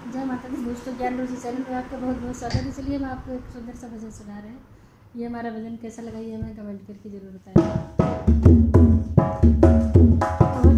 जय माता दी दोस्तों, ज्ञान रोजी चैनल में आपका बहुत बहुत स्वागत है। चलिए हम आपको एक सुंदर सा भजन सुना रहे हैं। ये हमारा भजन कैसा लगा ये हमें कमेंट करके ज़रूर बताएं।